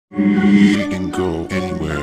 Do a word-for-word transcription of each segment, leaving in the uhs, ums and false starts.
We can go anywhere.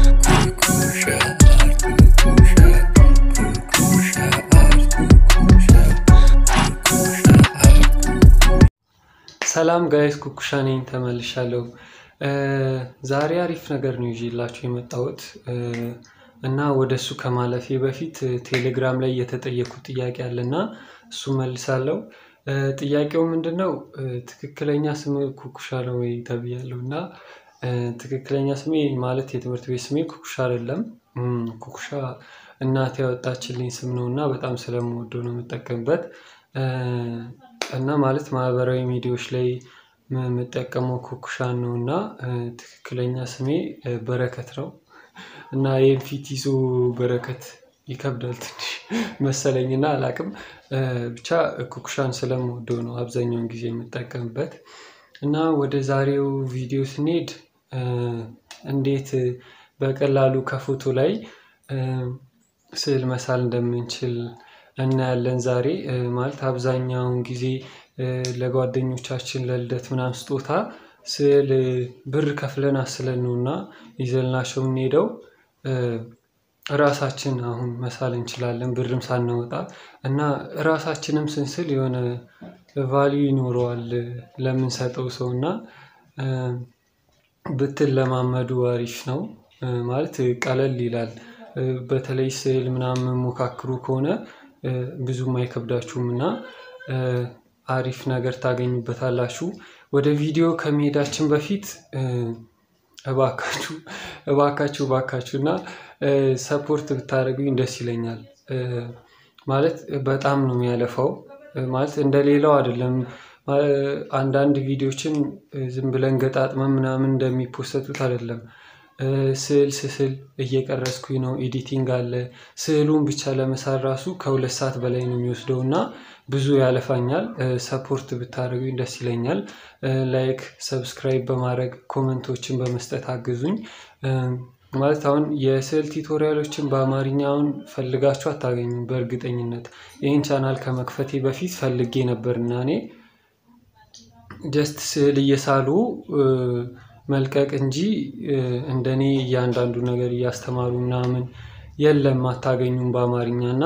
ሰላም ጋይስ ኩኩሻ ነኝ ተመልሻለሁ። ዛሬ አሪፍ ነገር ነው ይዤላችሁ የመጣሁት እና ወደሱ ከማለፌ በፊት ቴሌግራም ላይ የተጠየቁት ጥያቄ አለና እሱ መልሳለሁ። ጥያቄው ምንድነው? ትክክለኛ ስም ኩኩሻ ነው ወይ ተብያለሁና ትክክለኛ ስሜ ማለት የትምህርት ቤት ስሜ ኩኩሻ አይደለም። ኩኩሻ እናቴ ያወጣችልኝ ስም ነውና በጣም ስለምወደው ነው የምጠቀምበት። እና ማለት ማህበራዊ ሚዲያዎች ላይ የምጠቀመው ኩኩሻን ነውና ትክክለኛ ስሜ በረከት ነው። እና ይሄን ፊት ይዞ በረከት ይከብዳል ትንሽ መሰለኝና አላውቅም። ብቻ ኩኩሻን ስለምወደው ነው አብዛኛውን ጊዜ የምጠቀምበት። እና ወደ ዛሬው ቪዲዮ ስንሄድ እንዴት በቀላሉ ከፎቶ ላይ ስዕል መሳል እንደምንችል እናያለን። ዛሬ ማለት አብዛኛውን ጊዜ ለጓደኞቻችን ለልደት ምናምን ስጦታ ስዕል ብር ከፍለን አስለን ነውና ይዘንላቸው የምንሄደው። ራሳችን አሁን መሳል እንችላለን ብርም ሳናወጣ እና ራሳችንም ስንስል የሆነ ቫልዩ ይኖረዋል ለምንሰጠው ሰውና ብትለማመዱ አሪፍ ነው። ማለት ቀለል ይላል። በተለይ ስዕል ምናምን ሞካክሩ ከሆነ ብዙም አይከብዳችሁምና አሪፍ ነገር ታገኙበታላችሁ። ወደ ቪዲዮ ከመሄዳችን በፊት እባካችሁ እባካችሁ እባካችሁና ሰፖርት ብታደርጉኝ ደስ ይለኛል። ማለት በጣም ነው የሚያለፈው ማለት እንደሌላው አይደለም። አንዳንድ ቪዲዮችን ዝም ብለን ገጣጥመን ምናምን እንደሚፖሰቱት አይደለም። ስዕል ስስል እየቀረስኩኝ ነው ኤዲቲንግ አለ ስዕሉን ብቻ ለመሳል ራሱ ከሁለት ሰዓት በላይ ነው የሚወስደውና ብዙ ያለፋኛል። ሰፖርት ብታደርጉኝ ደስ ይለኛል። ላይክ ሰብስክራይብ በማድረግ ኮሜንቶችን በመስጠት አግዙኝ። ማለት አሁን የስዕል ቲዩቶሪያሎችን በአማርኛውን ፈልጋችሁ አታገኙም በእርግጠኝነት ይሄን ቻናል ከመክፈቴ በፊት ፈልጌ ነበርና እኔ ጀስት ስዕል እየሳሉ መልቀቅ እንጂ እንደኔ እያንዳንዱ ነገር እያስተማሩ ምናምን የለም አታገኙም በአማርኛና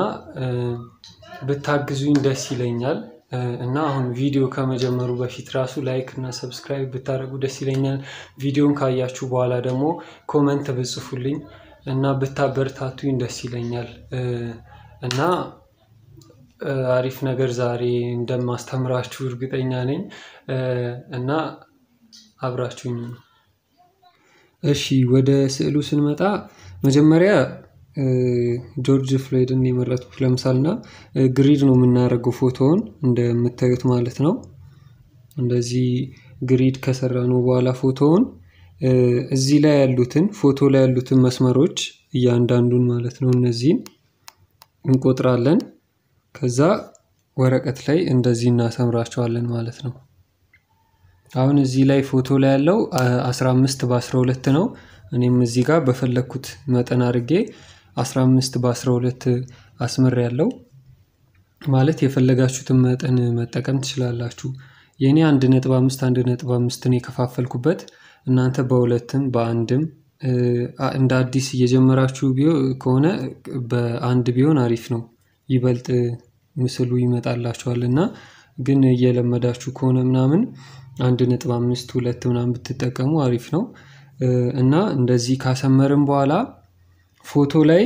ብታግዙኝ ደስ ይለኛል። እና አሁን ቪዲዮ ከመጀመሩ በፊት ራሱ ላይክ እና ሰብስክራይብ ብታደርጉ ደስ ይለኛል። ቪዲዮን ካያችሁ በኋላ ደግሞ ኮሜንት ብጽፉልኝ እና ብታበረታቱኝ ደስ ይለኛል። እና አሪፍ ነገር ዛሬ እንደማስተምራችሁ እርግጠኛ ነኝ። እና አብራችሁኝ ነው። እሺ ወደ ስዕሉ ስንመጣ መጀመሪያ ጆርጅ ፍሎይድን የመረጥኩት ለምሳሌና ግሪድ ነው የምናደርገው ፎቶውን እንደምታዩት ማለት ነው። እንደዚህ ግሪድ ከሰራነው በኋላ ፎቶውን እዚህ ላይ ያሉትን ፎቶ ላይ ያሉትን መስመሮች እያንዳንዱን ማለት ነው እነዚህን እንቆጥራለን። ከዛ ወረቀት ላይ እንደዚህ እናሰምራቸዋለን ማለት ነው። አሁን እዚህ ላይ ፎቶ ላይ ያለው አስራ አምስት በአስራ ሁለት ነው። እኔም እዚህ ጋር በፈለኩት መጠን አድርጌ አስራ አምስት በአስራ ሁለት አስመሬያለሁ። ማለት የፈለጋችሁትን መጠን መጠቀም ትችላላችሁ። የኔ አንድ ነጥብ አምስት አንድ ነጥብ አምስት ነው የከፋፈልኩበት። እናንተ በሁለትም በአንድም እንደ አዲስ እየጀመራችሁ ቢሆን ከሆነ በአንድ ቢሆን አሪፍ ነው። ይበልጥ ምስሉ ይመጣላችኋልና ግን እየለመዳችሁ ከሆነ ምናምን አንድ ነጥብ አምስት ሁለት ምናምን ብትጠቀሙ አሪፍ ነው። እና እንደዚህ ካሰመርን በኋላ ፎቶ ላይ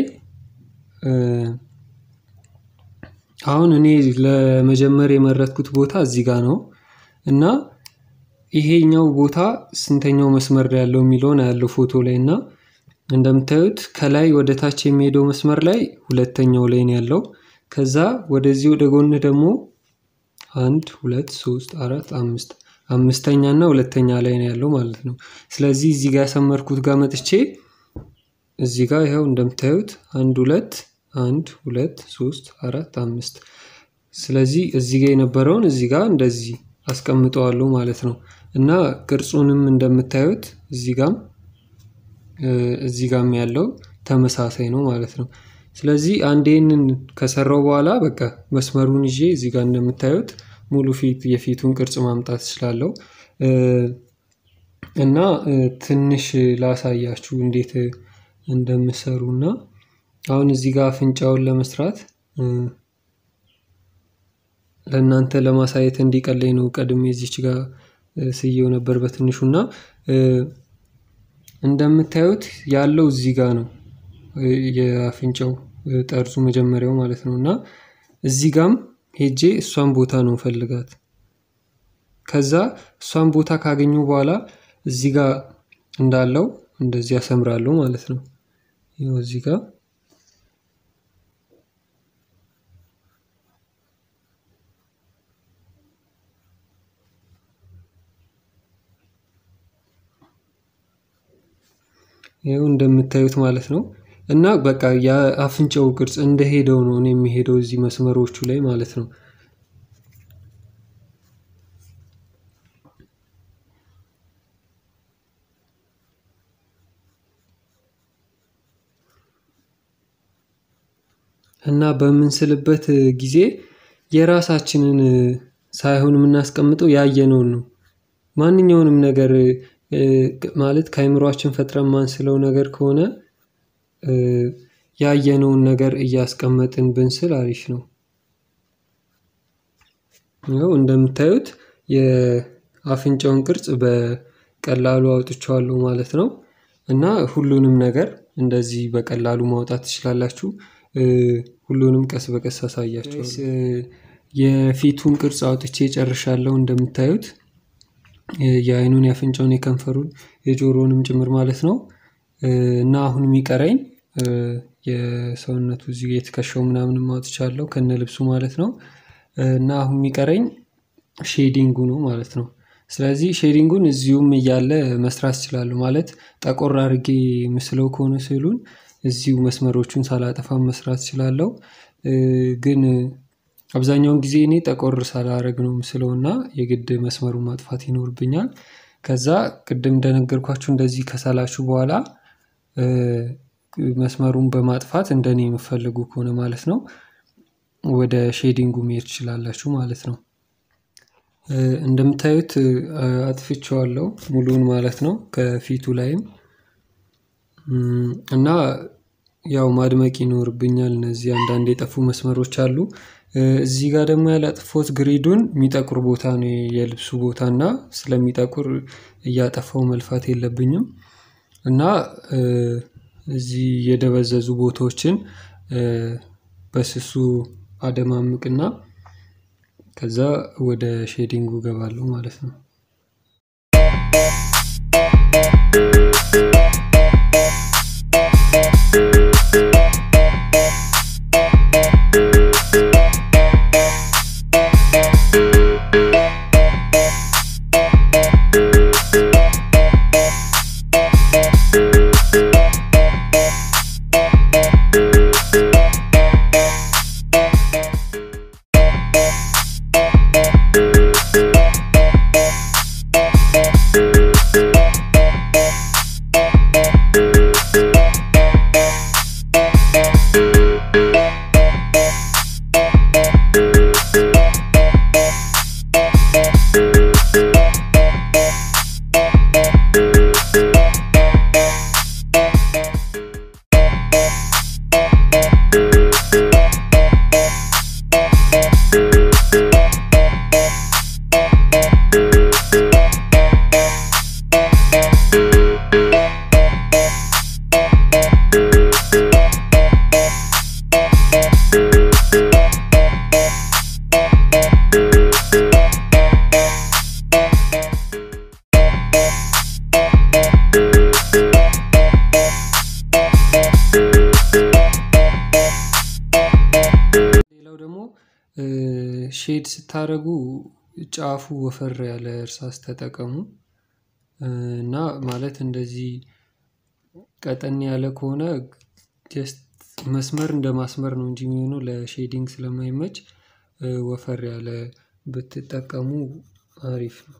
አሁን እኔ ለመጀመሪያ የመረጥኩት ቦታ እዚህ ጋር ነው። እና ይሄኛው ቦታ ስንተኛው መስመር ላይ ያለው የሚለውን ያለው ፎቶ ላይ እና እንደምታዩት ከላይ ወደ ታች የሚሄደው መስመር ላይ ሁለተኛው ላይ ነው ያለው። ከዛ ወደዚህ ወደ ጎን ደግሞ አንድ ሁለት ሶስት አራት አምስት አምስተኛ እና ሁለተኛ ላይ ነው ያለው ማለት ነው። ስለዚህ እዚህ ጋር ያሰመርኩት ጋር መጥቼ እዚህ ጋር ይሄው እንደምታዩት አንድ ሁለት አንድ ሁለት ሶስት አራት አምስት ስለዚህ እዚህ ጋር የነበረውን እዚህ ጋር እንደዚህ አስቀምጠዋለሁ ማለት ነው። እና ቅርጹንም እንደምታዩት እዚህ ጋርም እዚህ ጋርም ያለው ተመሳሳይ ነው ማለት ነው። ስለዚህ አንዴንን ከሰራው በኋላ በቃ መስመሩን ይዤ እዚህ ጋር እንደምታዩት ሙሉ ፊት የፊቱን ቅርጽ ማምጣት እችላለሁ። እና ትንሽ ላሳያችሁ እንዴት እንደምሰሩና አሁን እዚህ ጋር አፍንጫውን ለመስራት ለእናንተ ለማሳየት እንዲቀለኝ ነው ቀድሜ እዚች ጋር ስየው ነበር በትንሹና እንደምታዩት ያለው እዚህ ጋር ነው የአፍንጫው ጠርዙ መጀመሪያው ማለት ነውና እዚህ ጋርም ሄጄ እሷን ቦታ ነው ፈልጋት ከዛ እሷን ቦታ ካገኙ በኋላ እዚህ ጋር እንዳለው እንደዚህ ያሰምራሉ ማለት ነው ይሄው እዚህ ጋር ይሄው እንደምታዩት ማለት ነው እና በቃ የአፍንጫው ቅርጽ እንደሄደው ነው እኔ የሚሄደው እዚህ መስመሮቹ ላይ ማለት ነው እና በመንስልበት ጊዜ የራሳችንን ሳይሆን ምናስቀምጠው ያየነውን ነው ማንኛውንም ነገር ማለት ካይምሮአችን ፈጥረን ማንስለው ነገር ከሆነ ያየነውን ነገር እያስቀመጥን ብንስል አሪፍ ነው ነው እንደምታዩት የአፍንጫውን ቅርጽ በቀላሉ አውጥቻለሁ ማለት ነው እና ሁሉንም ነገር እንደዚህ በቀላሉ ማውጣት ትችላላችሁ ሁሉንም ቀስ በቀስ አሳያችኋለሁ የፊቱን ቅርጽ አውጥቼ ጨርሻለሁ እንደምታዩት የአይኑን ያፍንጫውን የከንፈሩን የጆሮውንም ጭምር ማለት ነው እና አሁን የሚቀረኝ የሰውነቱ እዚህ የተከሻው ምናምን ማውጥቻለሁ ከነ ልብሱ ማለት ነው እና አሁን የሚቀረኝ ሼዲንጉ ነው ማለት ነው ስለዚህ ሼዲንጉን እዚሁም እያለ መስራት ይችላል ማለት ጠቆር አድርጌ መስለው ከሆነ ስሉን እዚሁ መስመሮቹን ሳላጠፋ መስራት ይችላል ግን አብዛኛውን ጊዜ እኔ ጠቆር ሳላረግ ነው መስለውና የግድ መስመሩን ማጥፋት ይኖርብኛል ከዛ ቅድም እንደነገርኳችሁ እንደዚህ ከሳላችሁ በኋላ መስመሩን በማጥፋት እንደኔ የምፈልጉ ከሆነ ማለት ነው ወደ ሼዲንጉ መሄድ ይችላልላችሁ ማለት ነው እንደምታዩት አጥፍቼዋለሁ ሙሉውን ማለት ነው ከፊቱ ላይም እና ያው ማድመቅ ይኖርብኛል እነዚህ አንዳንድ የጠፉ መስመሮች አሉ እዚህ ጋር ደግሞ ያላጥፎት ግሪዱን የሚጠቁር ቦታ ነው የልብሱ ቦታና ስለሚጠቁር እያጠፋው መልፋት የለብኝም እና እዚህ የደበዘዙ ቦታዎችን በስሱ አደማምቅና ከዛ ወደ ሼዲንጉ ገባለሁ ማለት ነው ሼድ ስታረጉ ጫፉ ወፈር ያለ እርሳስ ተጠቀሙ እና ማለት እንደዚህ ቀጠን ያለ ከሆነ ጀስት መስመር እንደማስመር ነው እንጂ የሚሆነው ለሼዲንግ ስለማይመች ወፈር ያለ ብትጠቀሙ አሪፍ ነው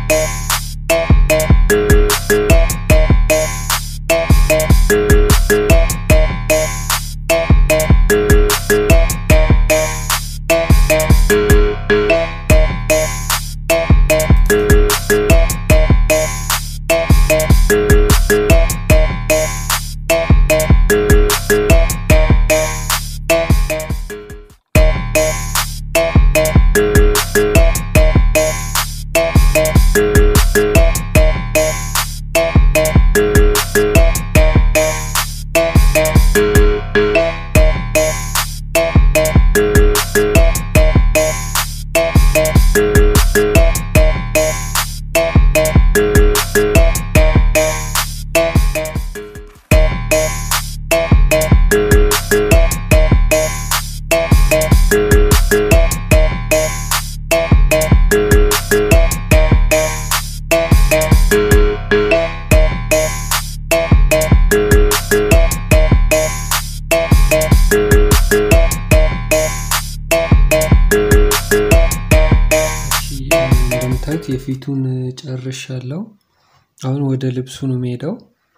የፊቱን ጨርሻለሁ። አሁን ወደ ልብሱ ነው የሚሄደው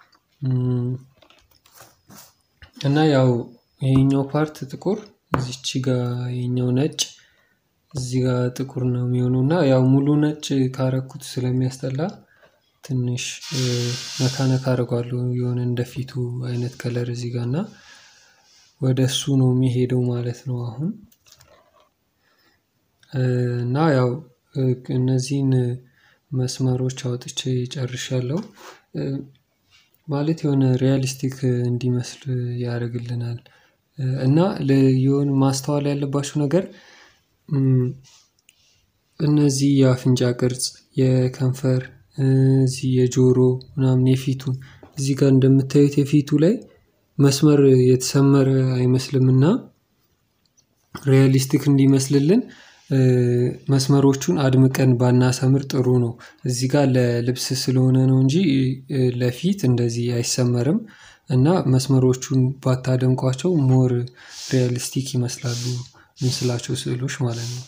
እና ያው ይሄኛው ፓርት ጥቁር እዚች ጋር ይሄኛው ነጭ እዚህ ጋር ጥቁር ነው የሚሆነውና ያው ሙሉ ነጭ ካረኩት ስለሚያስጠላ ትንሽ ነካ ነካ አደርጋለሁ የሆነ እንደፊቱ አይነት ከለር እዚህ ጋርና ወደሱ ነው የሚሄደው ማለት ነው አሁን እና ያው እነዚህን መስመሮች አውጥቼ ጨርሻለሁ ማለት የሆነ ሪያሊስቲክ እንዲመስል ያደርግልናል እና ለየሆነ ማስተዋል ያለባችሁ ነገር እነዚህ የአፍንጫ ቅርጽ የከንፈር እዚህ የጆሮ ምናምን የፊቱን እዚህ ጋር እንደምታዩት የፊቱ ላይ መስመር የተሰመረ አይመስልምና ሪያሊስቲክ እንዲመስልልን መስመሮቹን አድምቀን ባናሰምር ጥሩ ነው እዚህ ጋር ለልብስ ስለሆነ ነው እንጂ ለፊት እንደዚህ አይሰመርም እና መስመሮቹን ባታደምቋቸው ሞር ሪያሊስቲክ ይመስላሉ ምስላቸው ስዕሎች ማለት ነው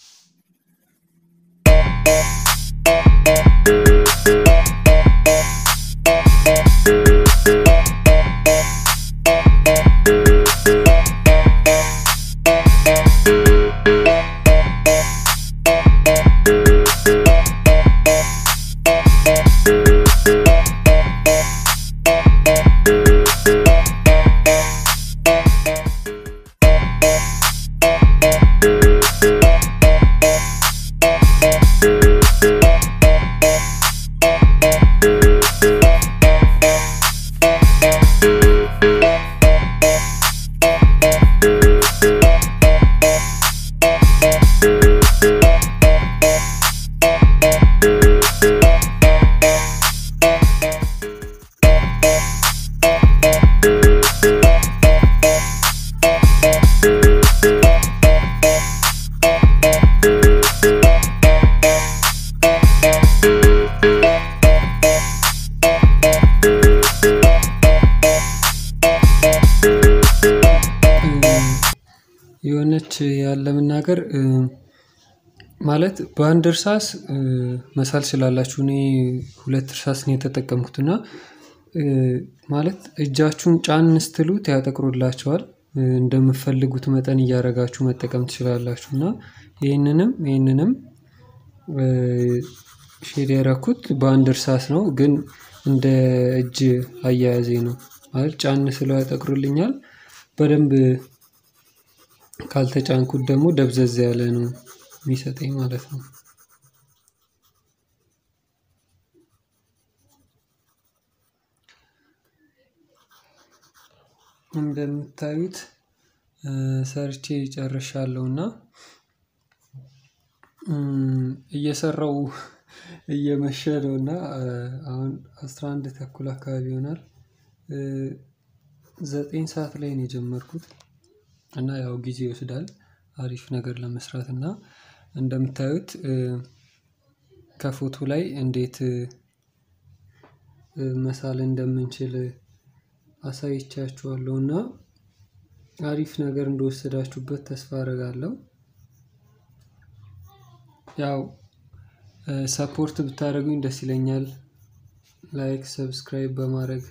የሆነች ያለ መናገር ማለት በአንድ እርሳስ መሳል ስላላችሁ እኔ ሁለት እርሳስ ነው የተጠቀምኩትና ማለት እጃችሁን ጫን ስትሉት ያጠቅሩላችኋል እንደምትፈልጉት መጠን እያረጋችሁ መጠቀም ትችላላችሁና ይሄንንም ይሄንንም ሼድ ያረኩት በአንድ እርሳስ ነው ግን እንደ እጅ አያያዜ ነው ማለት ጫን ስለው ያጠቅሩልኛል በደንብ ካልተጫንኩት ደግሞ ደብዘዝ ያለ ነው የሚሰጠኝ ማለት ነው እንደምታዩት ሰርቼ ጨርሻለሁና እየሰራው እየመሸ ነውና አሁን አስራ አንድ ተኩል አካባቢ ይሆናል ዘጠኝ ሰዓት ላይ ነው የጀመርኩት እና ያው ጊዜ ይወስዳል አሪፍ ነገር ለመስራት እና እንደምታዩት ከፎቶ ላይ እንዴት መሳል እንደምንችል አሳይቻችኋለሁና አሪፍ ነገር እንደወሰዳችሁበት ተስፋ አደርጋለሁ ያው ሰፖርት ብታደርጉኝ ደስ ይለኛል። ላይክ ሰብስክራይብ በማድረግ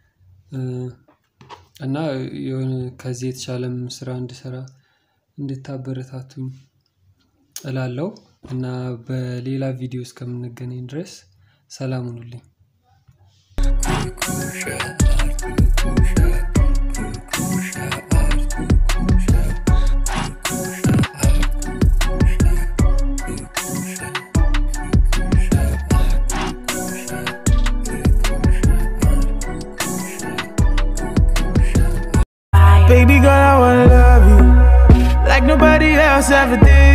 እና የሆነ ከዚህ የተሻለም ስራ እንድሰራ እንድታበረታቱኝ እላለሁ እና በሌላ ቪዲዮ እስከምንገናኝ ድረስ ሰላም ሁኑልኝ። Baby girl, I wanna love you like nobody else ever did.